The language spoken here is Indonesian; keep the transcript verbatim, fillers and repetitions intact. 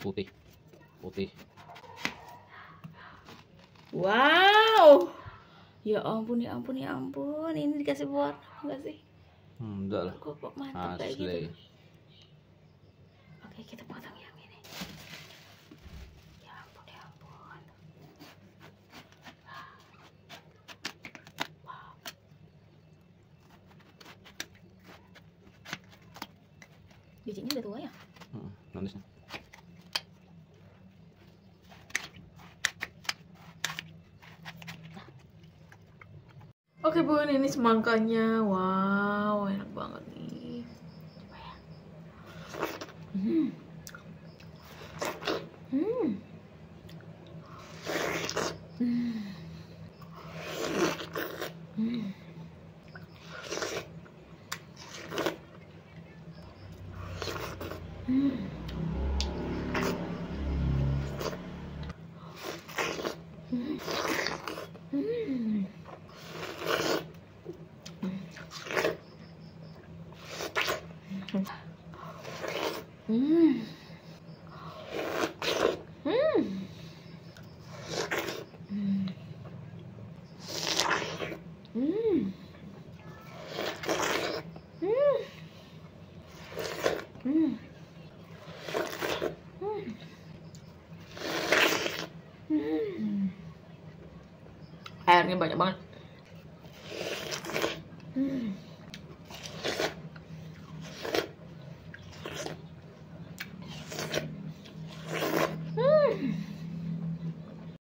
Putih. Putih. Wow. Ya ampun, ya ampun, ya ampun. Ini dikasih warna enggak sih? Hmm, enggak lah. Kok mantap kayak gitu. Asli. Oke, kita potong yang ini. Ya ampun, ya ampun. Wow. Bijinya udah tua ya? Hmm, manisnya. Oke bun, ini semangkanya. Wow, enak banget nih. Coba ya. Hmm. Hmm. Hmm. Hmm. Hmm. Hmm. Hmm. Hmm. Hmm. Hmm. Hmm. Hmm. Hmm. Airnya banyak banget.